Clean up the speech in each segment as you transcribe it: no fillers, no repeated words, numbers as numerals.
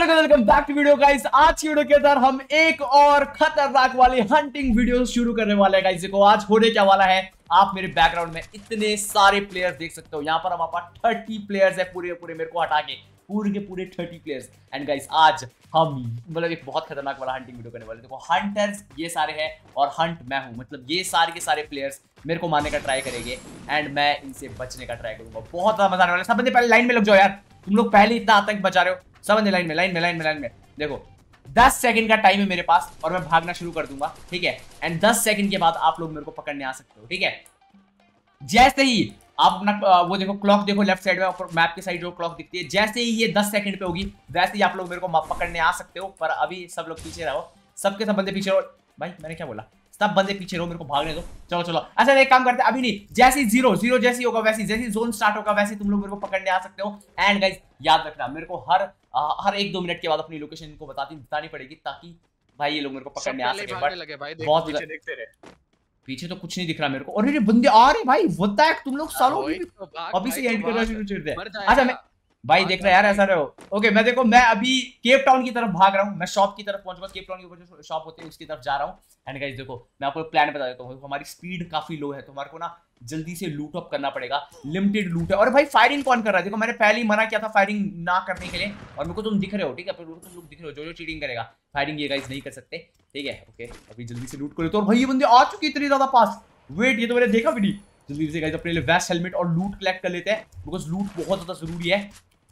Welcome back to video guys. आज की video के अंदर हम एक और खतरनाक वाली हंटिंग वीडियो शुरू करने वाले हैं गाइस। देखो आज होने क्या वाला है, आप मेरे बैकग्राउंड में इतने सारे प्लेयर्स देख सकते हो। यहाँ पर हमारे पास 30 प्लेयर्स है, पूरे मेरे को हटा के पूरे के पूरे 30 प्लेयर्स। एंड गाइस आज हम मतलब एक बहुत खतरनाक वाला हंटिंग वीडियो करने वाले। देखो हंटर्स ये सारे हैं और हंट मैं हूँ, मतलब ये सारे के सारे प्लेयर्स मेरे को मारने का ट्राई करेंगे एंड मैं इनसे बचने का ट्राई करूंगा। बहुत ज्यादा मजा आने वाला है। सब बंदे पहले लाइन में लग जाओ यार, तुम लोग पहले इतना आतंक बचा रहे हो। सब बंदे लाइन में। देखो 10 सेकंड का टाइम है मेरे पास और मैं भागना शुरू कर दूंगा, ठीक है। एंड 10 सेकंड के बाद आप लोग मेरे को पकड़ने आ सकते हो, ठीक है। जैसे ही आप अपना वो देखो क्लॉक देखो लेफ्ट साइड में ऊपर मैप के साइड जो क्लॉक दिखती है, जैसे ही ये 10 सेकंड पे होगी वैसे ही आप लोग मेरे को पकड़ने आ सकते हो। पर अभी सब लोग पीछे रहो, सबके सब बंदे पीछे रहो। भाई मैंने क्या बोला, सब बंदे पीछे रहो, मेरे को भागने दो। चलो अच्छा एक काम करते हैं, अभी नहीं, जैसे ही जीरो जैसे होगा वैसे जैसे जोन स्टार्ट होगा वैसे तुम लोग मेरे को पकड़ने आ सकते हो। एंड गाइस याद रखना, मेरे को हर 1-2 मिनट के बाद अपनी लोकेशन इनको बतानी पड़ेगी ताकि भाई ये लोग मेरे को पकड़ने आ सके। बट बहुत देखते रहे, पीछे तो कुछ नहीं दिख रहा मेरे को। और ये बंदे आ रहे भाई, व्हाट द हेक, तुम लोग सालों अभी से एंड करना शुरू कर दे। अच्छा मैं भाई देख रहा यार, ऐसा रहे हो। ओके मैं देखो मैं अभी केप टाउन की तरफ भाग रहा हूँ, मैं शॉप की तरफ पहुंचूंगा। केप टाउन के ऊपर जो शॉप होती है उसकी तरफ जा रहा हूँ। एंड गाइस देखो मैं आपको प्लान बता देता हूँ, हमारी स्पीड काफी लो है तो हमारे को ना जल्दी से लूट अप करना पड़ेगा। लिमिटेड लूट है। और भाई फायरिंग कौन कर रहा है, देखो मैंने पहले ही मना किया था फायरिंग ना करने के लिए और मेरे को तुम दिख रहे हो, ठीक है। तुम लोग दिख रहे हो, जो चीटिंग करेगा फायरिंग ये गाइस नहीं कर सकते, ठीक है। ओके अभी जल्दी से लूट कर लेते। और भाई ये बंदे आ चुके इतनी ज्यादा पास, वेट ये तो मैंने देखा भी नहीं। जल्दी से गाइस अपने लिए वेस्ट हेलमेट और लूट कलेक्ट कर लेते हैं बिकॉज लूट बहुत ज्यादा जरूरी है।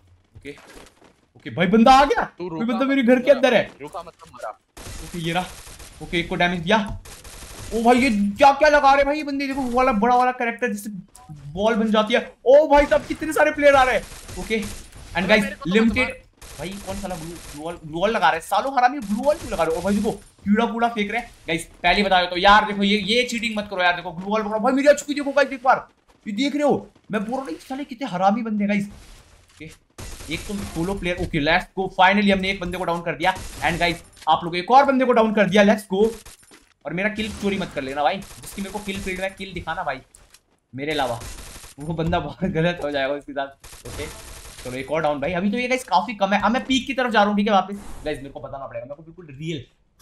ओके भाई बंदा आ गया, कोई बंदा मेरे घर के अंदर है। रुका मतलब मरा। ओके ये रहा। ओके एक को डैमेज दिया। ओ भाई ये क्या लगा रहे भाई ये बंदे, देखो वाला बड़ा वाला कैरेक्टर जिससे बॉल बन जाती है। ओ भाई साहब कितने सारे प्लेयर आ रहे हैं। ओके एंड गाइस लिमिटेड भाई कौन साला ग्लू वॉल लगा रहे हैं, सालों हरामी ग्लू वॉल क्यों लगा रहे हो। और भाई देखो कीड़ा कूड़ा फेंक रहे हैं गाइस, पहले बता दो तो यार देखो ये चीटिंग मत करो यार। देखो ग्लू वॉल पकड़ो भाई, मेरी अच्छी देखो गाइस, एक बार ये देख रहे हो, मैं बोल रहा हूं साले कितने हरामी बंदे गाइस। ओके एक तो solo player. Okay let's go, finally हमने एक बंदे को डाउन कर दिया। एंड गाइस आप लोग एक और बंदे को डाउन कर दिया, लेट्स गो। और मेरा किल चोरी मत कर लेना भाई, जिसकी मेरे को किल फील्ड में किल दिखाना भाई मेरे अलावा, वो बंदा बहुत गलत हो जाएगा उसके साथ। ओके चलो एक और डाउन भाई। अभी तो ये गाइस काफी कम है। अब मैं पीक की तरफ जा रहा हूँ, ठीक है। वापस गाइस मेरे को बताना पड़ेगा, मेरे को बिल्कुल रियल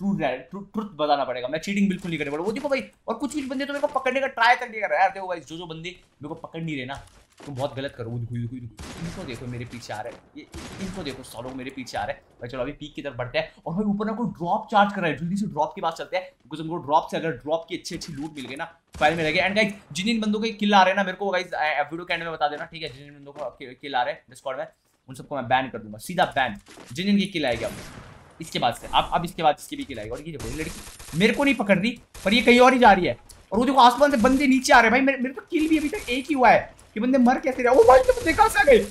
ट्रूथ बताना पड़ेगा, मैं चीटिंग बिल्कुल नहीं करने वाला। वो देखो भाई, और कुछ बंदे तो मेरे को पकड़ने का ट्राई तक नहीं कर रहा है यार। देखो गाइस जो बंदे मेरे को पकड़ नहीं रहे ना, तुम बहुत गलत करो। इनको देखो मेरे पीछे आ रहे हैं, ये इनको देखो सालों मेरे पीछे आ रहे हैं भाई। चलो अभी पीक की तरफ बढ़ते हैं। और भाई ऊपर ना कोई ड्रॉप चार्ज कर रहा है, जल्दी से ड्रॉप के पास चलते हैं बिकॉज़ हमको ड्रॉप से अगर ड्रॉप की अच्छी लूट मिल गई ना फाइल में रहेगी। एंड गाइस जिन बंदों के किल आ रहे हैं ना मेरे को गाइस वीडियो के एंड में बता देना, ठीक है। जिन बंदों को किल आ रहे हैं डिस्कॉर्ड में उन सबको मैं बैन कर दूंगा, सीधा बैन। जिन की किल आएगी अब इसके बाद से अब इसके बाद इसकी भी किल आएगी। और ये देखो ये लड़की मेरे को नहीं पकड़ रही पर ये कहीं और ही जा रही है। और वो देखो आसमान से बंदे नीचे आ रहे हैं भाई, मेरे तो किल भी अभी तक एक ही हुआ है कि बंदे मर कैसे रहे। ओ भाई तो बंदे कहां से आ गए।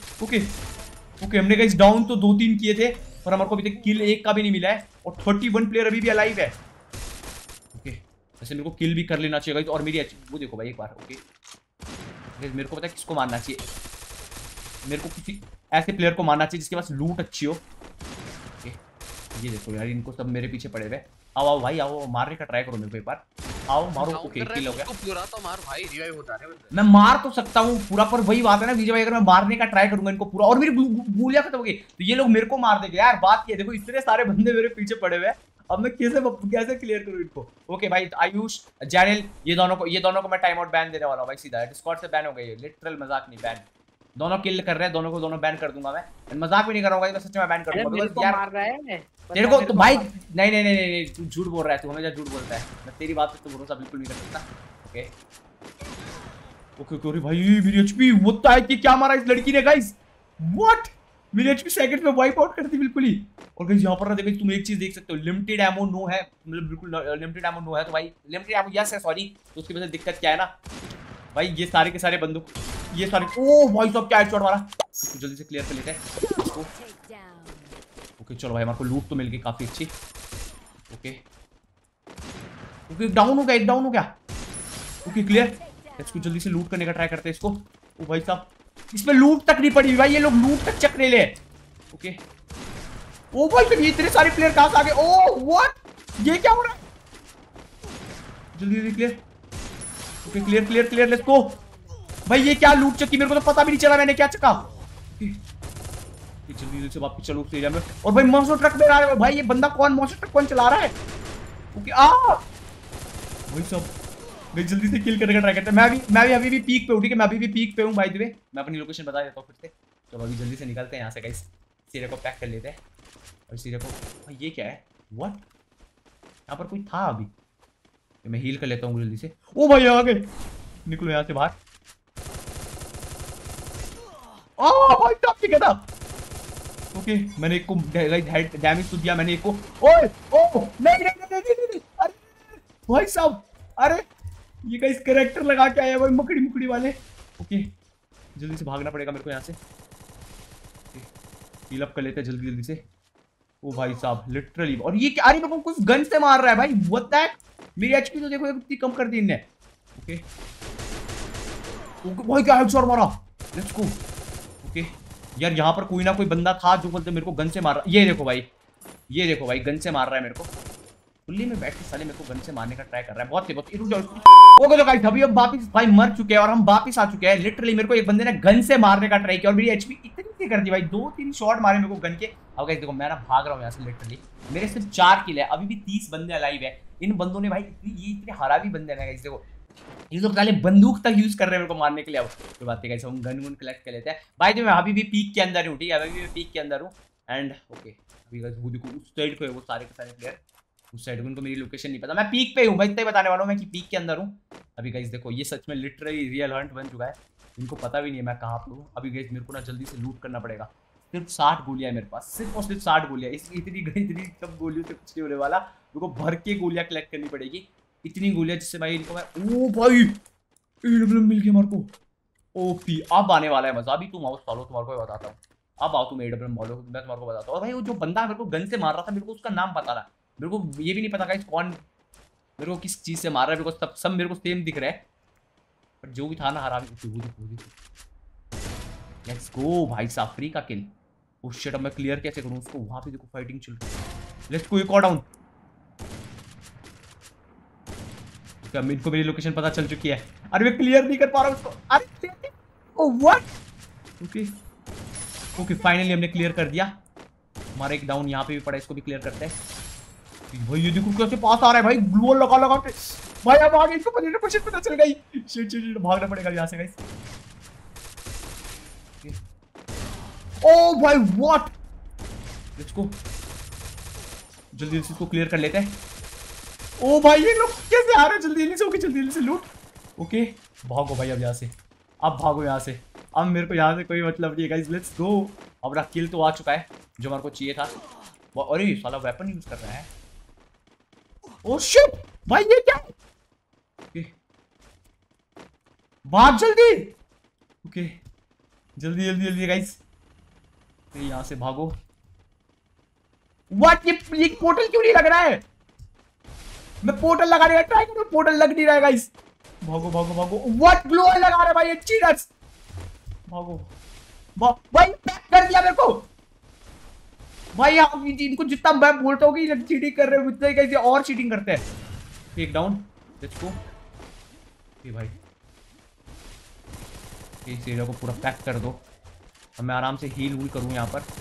ओके हमने गाइस डाउन तो 2-3 किए थे पर हमारे को अभी तक किल एक का भी नहीं मिला है। और 31 प्लेयर अभी भी अलाइव है। ओके वैसे मेरे को किल भी कर लेना चाहिए गाइस। और मेरी वो देखो भाई एक बार। ओके मेरे को पता है किसको मारना चाहिए, मेरे को किसी ऐसे प्लेयर को मारना चाहिए जिसके पास लूट अच्छी हो। ओके ये देखो यार इनको सब मेरे पीछे पड़े हुए। आओ भाई आओ, मारने का ट्राई करो मेरे को एक बार, आओ मारो। ओके किल हो गया। पूरा तो मार भाई, रिवाइव होता है। मैं मार तो सकता हूँ पूरा, पर वही बात है ना विजय भाई, अगर मैं मारने का ट्राई करूंगा इनको पूरा और मेरी गोलियां खत्म हो गई तो ये लोग मेरे को मार देंगे यार। बात ये देखो इतने सारे बंदे मेरे पीछे पड़े हुए हैं, अब मैं कैसे क्लियर करूं इनको। ओके भाई आयुष जैनिल ये दोनों को मैं टाइम आउट बैन देने वाला हूं भाई, सीधा डिस्कॉर्ड से बैन हो गई है, लिटरल मजाक नहीं, बैन। दोनों किल कर रहे हैं, दोनों को बैन कर दूंगा मैं, मजाक भी नहीं कर रहा हूँ, सच में बैन कर दूंगा यार। मार रहा है तेरे को तो भाई, नहीं तू झूठ बोल रहा है, तू हमेशा झूठ बोलता है, मैं तेरी बात पे तो भरोसा बिल्कुल नहीं कर सकता। ओके भाई मेरी एचपी होता है कि क्या मारा इस लड़की ने गाइस, व्हाट मेरी एचपी सेकंड में वाइप आउट कर दी बिल्कुल ही। और गाइस यहां पर ना देखो तुम एक चीज देख सकते हो, लिमिटेड एमो नो है, मतलब बिल्कुल लिमिटेड एमो नो है। तो भाई लिमिटेड एमो यस है सॉरी, तो उसकी वजह से दिक्कत क्या है ना भाई, ये सारे के सारे बंदूक ये सारे, ओ भाई सब क्या हेडशॉट मारा, जल्दी से क्लियर कर लेते हैं इसको। ओके चलो भाई हमारे को लूट तो मिल गई काफी अच्छी। ओके डाउन हो गया, एक डाउन हो गया। ओके क्लियर, इसको जल्दी से लूट करने का ट्राई करते हैं इसको। ओ भाई साहब इसमें लूट तक नहीं पड़ी भाई, ये लोग लूट तक चक ले ले। ओके ओ भाई तो ये इतने सारे प्लेयर कहां से आ गए, ओ व्हाट ये क्या हो रहा है, जल्दी clear. Okay clear let's go. भाई ये क्या लूट चकी, मेरे को तो पता भी नहीं चला मैंने क्या चका। जल्दी जल्दी से वापस चलो उस एरिया में। और भाई मॉन्स्टर ट्रक में आ रहा है भाई, ये बंदा कौन, मॉन्स्टर ट्रक कौन चला रहा है? ओके वही सब भाई, जल्दी से किल करने का ट्राई करते हैं। मैं भी अभी भी पीक पे हूँ, ठीक है, मैं अभी भी पीक पे हूँ बाय द वे। मैं अपनी लोकेशन बता देता हूँ फिर से। चलो अभी जल्दी से निकलते हैं यहाँ से गाइस, सीरे को पैक कर लेते हैं। और सीरे को भाई ये क्या है, व्हाट, यहाँ पर कोई था अभी, मैं हील कर लेता हूँ जल्दी से। ओ भाई आ गए, निकलो यहाँ से बाहर। भाई टॉप ठीक है था। ओके मैंने एक को डैमेज तो दिया मैंने एक को। ओए ओ नहीं, अरे भाई साहब, अरे ये गाइस कैरेक्टर लगा के आया भाई, मकड़ी मुकड़ी वाले। ओके जल्दी से भागना पड़ेगा मेरे को यहाँ से। हील अप कर लेते हैं जल्दी जल्दी से। ओ भाई साहब लिटरली, और ये क्या, अरे मेरे को कुछ गन से मार रहा है भाई, व्हाट दैट। मेरी एचपी तो देखो कितनी कम कर दी इनने। ओके ओके भाई क्या हेडशॉट मारा, लेट्स गो। ओके यार यहाँ पर कोई ना कोई बंदा था जो बोलते मेरे को गन से मार रहा। ये देखो भाई, ये देखो भाई, गन से मार रहा है मेरे को। खुली में बैठ के साले मेरे को गन से मारने का ट्राई कर रहा है, बहुत से बहुत। ओके तो गाइस अभी हम वापस भाई मर चुके हैं और हम वापस आ चुके हैं। लिटरली मेरे को एक बंदे ने गन से मारने का ट्राई किया और मेरी एचपी इतनी सी कर दी भाई, 2-3 शॉट मारे मेरे को गन के। अब गाइस देखो मैं ना भाग रहा हूँ यहाँ से, लिटरली मेरे सिर्फ 4 किल है, अभी भी 30 बंदे अलाइव है। इन बंदों ने भाई इतने हरावी बंदे हैं गाइस, देखो ये लोग पहले बंदूक तक यूज कर रहे हैं मेरे को मारने के लिए। अब तो बात है गाइस, हम गन वन कलेक्ट कर लेते हैं भाई। तो मैं अभी भी पीक के अंदर हूँ, ठीक है, अभी भी पीक के अंदर हूँ। एंड ओके अभी गाइस वो देखो उस साइड पे है वो सारे के सारे प्लेयर, उस साइड उनको मेरी लोकेशन नहीं पता। मैं पीक पे हूँ भाई, इतना ही बताने वाला हूँ मैं कि पीक के अंदर हूँ अभी गाइस। देखो ये सच में लिटरली रियल हंट बन चुका है, इनको पता भी नहीं है मैं कहाँ पे हूँ अभी गाइस। मेरे को ना जल्दी से लूट करना पड़ेगा। सिर्फ 60 गोलियां है मेरे पास, सिर्फ और सिर्फ 60 गोलियां। इतनी कम गोलियों से कुछ नहीं होने वाला, मेरे को भर के गोलियां कलेक्ट करनी पड़ेगी, इतनी गोलियां जिससे भाई इनको मैं। ओ भाई मिल गया मेरे को ओपी। अब आने वाला है मजा, अभी तुम आओ सालो, तुम्हारे को बताता हूँ। अब आओ तुम एडब्ल्यूएम बोलो, मैं तुम्हारे को बताता हूँ। और भाई वो जो बंदा मेरे को गन से मार रहा था, मेरे को उसका नाम पता था, मेरे को ये भी नहीं पता गाइस कौन मेरे को किस चीज से मार रहा है, मेरे को सब मेरे को सेम दिख रहा है, पर जो भी था ना हरामी। लेट्स गो भाई साहब, फ्री का किल। उस शिट अब मैं क्लियर कैसे करूं उसको, वहां पे देखो फाइटिंग चल रही है। लेट्स गो, एक और डाउन। इनको मेरी लोकेशन पता चल चुकी है। अरे मैं क्लियर नहीं कर पा रहा हूं उसको, अरे ओ व्हाट। ओके ओके फाइनली हमने क्लियर कर दिया। हमारा एक डाउन यहाँ पे भी पड़ा, इसको भी क्लियर करते हैं। भाई ये देखो कैसे पास आ रहा है भाई, ग्लू वॉल लगा के भाई। अब आगे इसको पोजीशन पता चल गई। शिट भागना पड़ेगा यहाँ से गाइस। ओ भाई व्हाट, लेट्स गो जल्दी से इसको क्लियर कर लेते हैं। ओ भाई ये लोग कैसे आ रहे हैं जल्दी से। ओके जल्दी से लूट। ओके भागो भाई अब यहाँ से, अब भागो यहाँ से। अब मेरे को यहाँ से कोई मतलब नहीं है गाइस, लेट्स गो। अब मेरा किल तो आ चुका है जो मेरे को चाहिए था। अरे साला वेपन यूज कर रहा है। ओ शिट भाई ये क्या। ओके भाग जल्दी। ओके जल्दी गाइस, यहाँ से भागो। व्हाट, ये पोर्टल क्यों नहीं लग रहा है? मैं पोर्टल लगाने का ट्राई करूं, पोर्टल लग नहीं रहा है गाइस। भागो। व्हाट, ग्लो लगा रहा है भाई ये चीटर्स। भागो भाई, पैक कर दिया मेरे को भाई। आप इनको जितना मैं बोलता हूँ कि चीटिंग कर रहे हो उतना ही कैसे और चीटिंग करते हैं। एक डाउन, लेट्स गो। ये भाई इस एरिया को पूरा पैक कर दो और मैं आराम से हील वूल करूं यहाँ पर।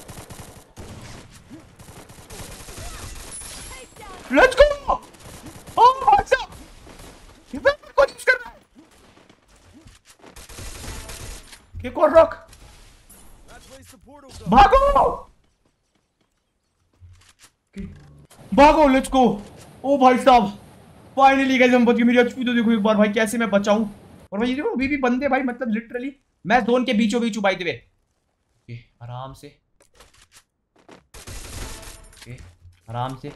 Let's go. ओह भाई साहब ये को यूज कर रहा है। एक और रॉक, भागो लेट्स गो। ओ भाई साहब फाइनली गाइस हम बच गए। मेरी एचपी तो देखो एक बार भाई कैसे मैं बचाऊं। और भाई ये देखो अभी भी बंदे भाई, मतलब लिटरली मैं जोन के बीचों बीच हूं बाय द वे। ओके आराम से, ओके आराम से।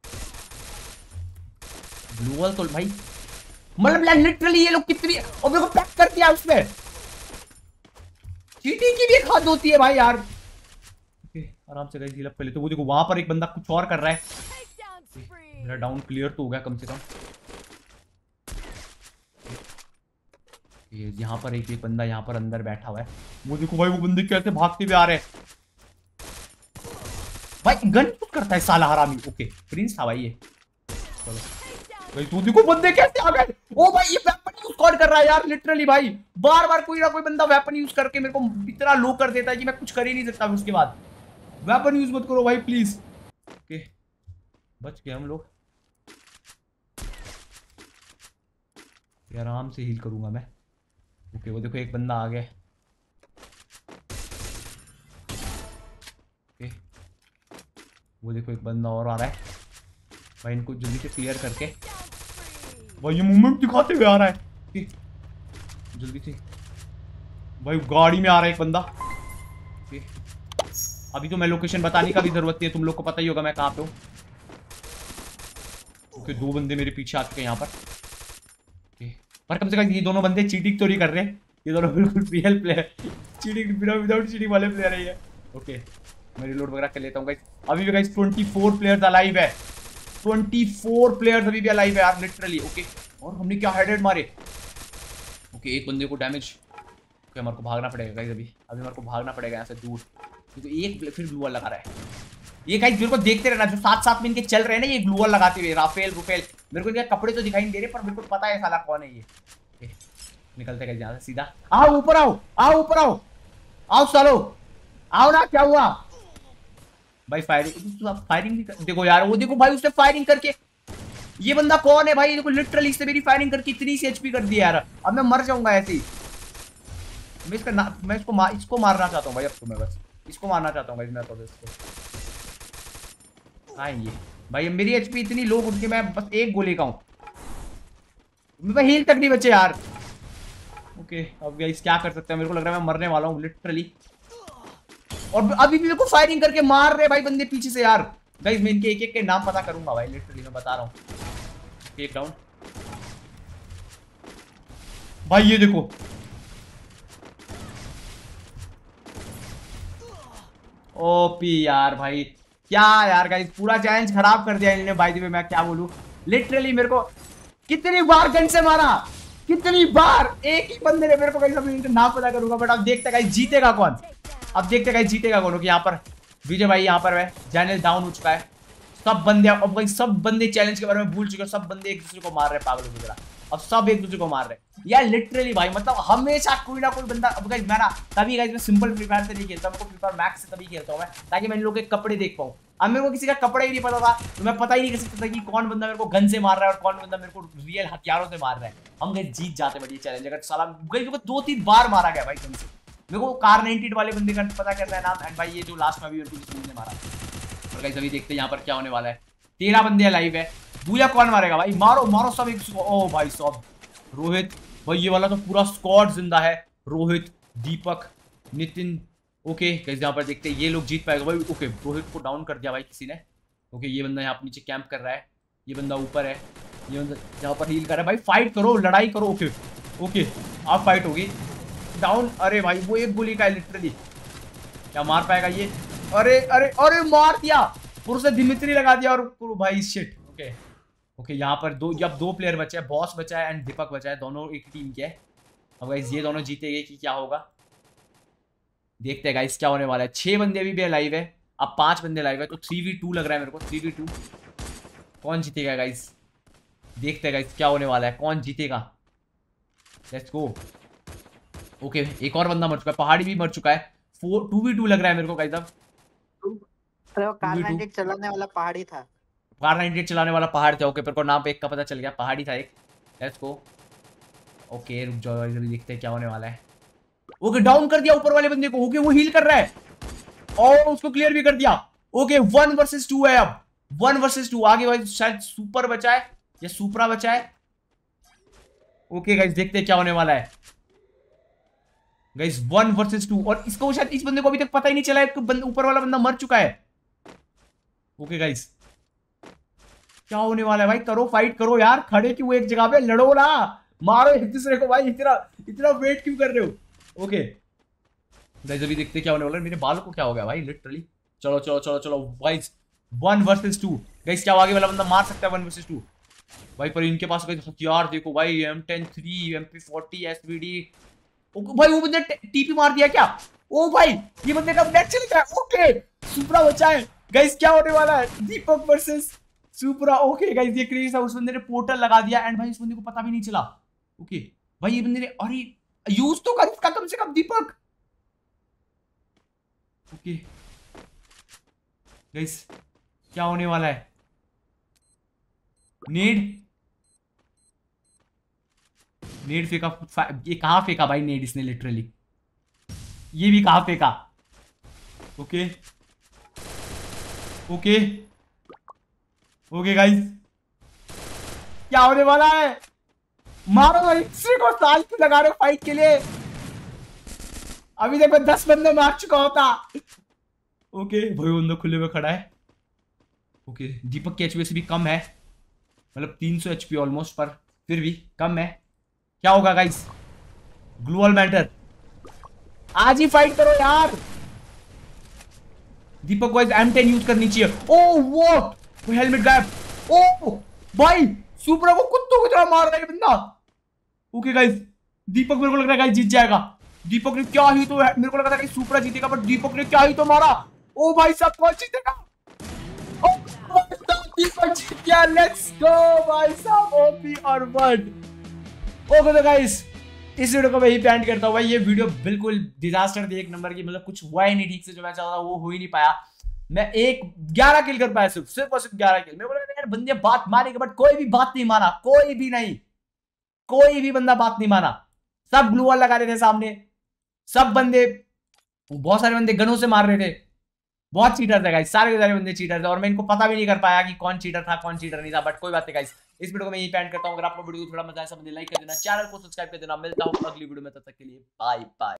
ग्लूवल तो भाई मतलब लिटरली ये लोग कितनी, और मेरे को पैक कर दिया उसमें। चीटिंग की भी एक हद होती है भाई यार। ओके आराम से गाइस हील अप कर लेते। वो देखो वहां पर एक बंदा कुछ और कर रहा है। मेरा डाउन क्लियर तो हो गया कम से कम। ये यहाँ पर एक बंदा यहाँ पर अंदर बैठा हुआ है। वो देखो भाई वो बंदे कैसे भागते हुए आ रहे हैं भाई। गन यूज करता है साला हरामी। ओके प्रिंस था भाई ये। चलो भाई तू देखो बंदे कैसे आ गए। ओ भाई ये वेपन यूज कौन कर रहा है यार, लिटरली भाई बार बार कोई ना कोई बंदा वेपन यूज करके मेरे को इतना लो कर देता है कि मैं कुछ कर ही नहीं सकता उसके बाद। वेपन यूज मत करो भाई प्लीज। ओके बच गए हम लोग। आराम से हील करूंगा मैं। ओके वो देखो एक बंदा आ गया। ओके वो देखो एक बंदा और आ रहा है भाई, इनको जल्दी से क्लियर करके भाई ये मूवमेंट दिखाते हुए आ रहा है। ओके जल्दी से भाई गाड़ी में आ रहा है एक बंदा। ओके अभी तो मैं लोकेशन बताने का भी जरूरत नहीं है, तुम लोग को पता ही होगा मैं कहाँ पे हूँ। ओके दो बंदे मेरे पीछे आ चुके हैं यहाँ पर। ओके पर कम से कम ये दोनों बंदे चीटिंग तो नहीं कर रहे, ये दोनों बिल्कुल real player, cheating without cheating वाले प्लेयर है ये। ओके मैं रिलोड वगैरह कर लेता हूँ गाइस। अभी भी गाइस 24 प्लेयर्स अलाइव है, 24 प्लेयर्स अभी भी अलाइव है यार लिटरली। ओके और हमने क्या हेडेड मारे। ओके एक बंदे को डैमेज। ओके हमारे को भागना पड़ेगा गाइस, अभी हमारे को भागना पड़ेगा यहाँ से दूर, क्योंकि एक फिर ग्लू वॉल लगा रहा है। ये गाइस मेरे को देखते रहना, जो साथ साथ में इनके चल रहे हैं ना ये ग्लू वॉल लगाते हुए, राफेल रुफेल, मेरे को इनके कपड़े तो दिखाई नहीं दे रहे पर मेरे को पता है साला कौन है ये। ओके निकलते गए यहाँ से सीधा। आओ ऊपर आओ, आओ ऊपर आओ, आओ सालो आओ ना, क्या हुआ भाई। फायरिंग भी देखो यार, वो देखो भाई उसने फायरिंग करके, ये बंदा कौन है भाई, देखो लिटरली इससे मेरी फायरिंग करके इतनी सी एचपी कर दिया यार। अब मैं मर जाऊंगा ऐसे ही। मैं इसको मारना चाहता हूँ भाई, अब तो मैं बस इसको मारना चाहता हूँ भाई मैं तो इसको। ये भाई मेरी एचपी इतनी लो उठ के मैं बस एक गोली का हूँ, मेरे हील तक नहीं बचे यार। ओके अब गाइस क्या कर सकते हैं, मेरे को लग रहा है मैं मरने वाला हूँ लिटरली। और अभी भी मेरे को फायरिंग करके मार रहे भाई बंदे पीछे से यार। गाइस मैं इनके एक एक के नाम पता करूंगा भाई, लिटरली मैं बता रहा हूँ। एक डाउन भाई, ये देखो ओपी यार भाई, क्या यार गाइस पूरा चैलेंज खराब कर दिया इन्होंने भाई। मैं क्या बोलूं लिटरली, मेरे को कितनी बार गन से मारा, कितनी बार एक ही बंदे ने मेरे को गाइस, अभी इनका नाम पता करूंगा बट अब देखते गाइस जीतेगा कौन, अब देखते गाइस जीतेगा कौन। यहाँ पर विजय भाई यहाँ पर है, जैनल डाउन हो चुका है, सब बंदे अब भाई सब बंदे चैलेंज के बारे में भूल चुके हैं, सब बंदे एक दूसरे को मार रहे हैं पागलों की तरह, अब सब एक दूसरे को मार रहे हैं यार लिटरली भाई। मतलब हमेशा कोई ना कोई बंदा, अब गाइस मैं ना तभी गाइस मैं सिंपल फ्री फायर से नहीं खेलता, मैं फ्री फायर मैक्स से तभी खेलता हूं मैं, ताकि मैं इन लोगों के कपड़े देख पाऊं। अब मेरे को किसी का कपड़ा ही नहीं पता था तो मैं पता ही नहीं कर सकता था कि कौन बंदा मेरे को गन से मार रहा है और कौन बंदा मेरे को रियल हथियारों से मार रहा है। हम गाइस जीत जाते बट ये चैलेंज, अगर साला गाइस मेरे को 2-3 बार मारा गया भाई गन से। मेरे को कार 98 वाले बंदे का पता करता है नाम, एंड भाई ये जो लास्ट में अभी ने मारा। और गाइस अभी देखते हैं यहाँ पर क्या होने वाला है। 13 बंदे लाइव है, बूया कौन मारेगा भाई, मारो मारो सब एक। ओ भाई सब रोहित भाई, ये वाला तो पूरा स्क्वाड जिंदा है, रोहित दीपक नितिन। ओके गाइस यहाँ पर देखते हैं ये लोग जीत पाएगा भाई। ओके रोहित को डाउन कर दिया भाई किसी ने। ओके ये बंदा यहाँ पर नीचे कैंप कर रहा है, ये बंदा ऊपर है, ये बंदा यहाँ पर हील कर रहा है भाई। फाइट करो लड़ाई करो। ओके ओके अब फाइट होगी, डाउन। अरे भाई वो एक गोली का है लिटरली, क्या मार पाएगा ये। अरे अरे अरे मार दिया, और उसने दिमित्री लगा दिया और भाई शिट। ओके ओके यहाँ पर अब दो प्लेयर बचे हैं, बॉस बचा है एंड दीपक बचा है, दोनों एक टीम के हैं। अब गाइस ये दोनों जीतेंगे कि क्या होगा, देखते हैं गाइस क्या होने वाला है। 6 बंदे अभी भी लाइव है, अब 5 बंदे लाइव है, तो 3v2 लग रहा है मेरे को, 3v2 कौन जीतेगा गाइस, देखते हैं गाइस क्या होने वाला है, कौन जीतेगा। Let's go. ओके एक और बंदा मर चुका है, पहाड़ी भी मर चुका है, 2v2 लग रहा है मेरे को गाइस। अब अरे वो कार 98 चलाने वाला पहाड़ी था, कार 98 चलाने वाला पहाड़ था। ओके पर को नाम पे एक का पता चल गया, पहाड़ी था एक। Let's go. ओके रुक जाओ इधर देखते हैं क्या होने वाला है। ओके डाउन कर दिया ऊपर वाले बंदे को। ओके वो हील कर रहा है और उसको क्लियर भी कर दिया। ओके 1 वर्सेस 2 है, अब 1 वर्सेस 2 आगे भाई, शायद सुपर बचा है या सुपरा बचा है। ओके गाइस देखते हैं क्या होने वाला है गाइस, 1 वर्सेस 2, और इसको शायद इस बंदे को अभी तक पता ही नहीं चला है ऊपर वाला बंदा मर चुका है। ओके गाइस क्या होने वाला है भाई, करो फाइट करो यार, खड़े क्यों एक जगह पे, लड़ो ना, मारो एक दूसरे को भाई, इतना वेट क्यों कर रहे हो। ओके गाइस अभी देखते क्या होने वाला है। मेरे बाल को क्या हो गया भाई लिटरली। चलो चलो चलो चलो गाइस 1 वर्सेस 2 गाइस, क्या आगे वाला बंदा मार सकता है 1 वर्सेस 2 भाई। पर इनके पास हथियार देखो भाई, M10-3 MP40 SVD। ओके भाई वो बंदे टीपी मार दिया क्या, ओ भाई ये बंदे का नेट चल गया। ओके सुपरा बचा है गाइस, क्या होने वाला है, दीपक वर्सेस सुपरा। ओके गाइस ये क्रेज था, उस बंदे ने पोर्टल लगा दिया एंड भाई उस बंदे को पता भी नहीं चला। ओके भाई ये बंदे ने, अरे यूज तो कर इसका कम से कम दीपक। ओके गाइस क्या होने वाला है? नीड फेंका। ये कहाँ फेंका भाई नीड इसने लिटरली, ये भी कहाँ फेंका? ओके ओके ओके गाइस क्या होने वाला है? मारो भाई, इसी को साल क्यों लगा रहे हो फाइट के लिए? अभी देखो 10 बंदे मार चुका होता। ओके भाई बंदा खुले में खड़ा है। ओके दीपक की एचपी से भी कम है, मतलब 300 एचपी ऑलमोस्ट, पर फिर भी कम है। क्या होगा गाइस? ग्लूअल मैटर, आज ही फाइट करो यार। दीपक को M10 यूज करनी चाहिए। ओ वो हेलमेट गायब। ओ भाई सुपरा को कुत्तों की तरह मार रहा है बंदा। ओके गाइस दीपक मेरे को लग रहा है गाइस जीत जाएगा। दीपक ने क्या ही तो, मेरे को लगा था कि सुपरा जीतेगा बट दीपक ने क्या ही तो मारा। ओ भाई साहब कौन जीतेगा? ओ भाई साहब दीपक जीत गया। लेट्स गो भाई साहब, ओपी और वर्ड। ओके तो गाइस इस वीडियो को मैं ही एंड करता हूँ भाई। ये वीडियो बिल्कुल डिजास्टर थी, एक नंबर की, मतलब कुछ हुआ ही नहीं ठीक से, जो मैं चाहता था वो हो ही नहीं पाया। मैं 11 किल कर पाया, सिर्फ और सिर्फ 11 किल। मेरे को लगा यार बंदे बात मारेंगे बट कोई भी बात नहीं माना, कोई भी नहीं, कोई भी बंदा बात नहीं माना। सब ग्लू वॉल लगा रहे थे सामने, सब बंदे, बहुत सारे बंदे गनों से मार रहे थे। बहुत चीटर थे गाइस, सारे के सारे बंदे चीटर थे और मैं इनको पता भी नहीं कर पाया कि कौन चीटर था कौन चीटर नहीं था, बट कोई बात नहीं गाइस। इस वीडियो को मैं यही पैंट करता हूं। अगर आपको वीडियो थोड़ा मजा आया, सब लाइक कर देना, चैनल को सब्सक्राइब कर देना। मिलता हूं अगली वीडियो में, तब तक के लिए बाय बाय।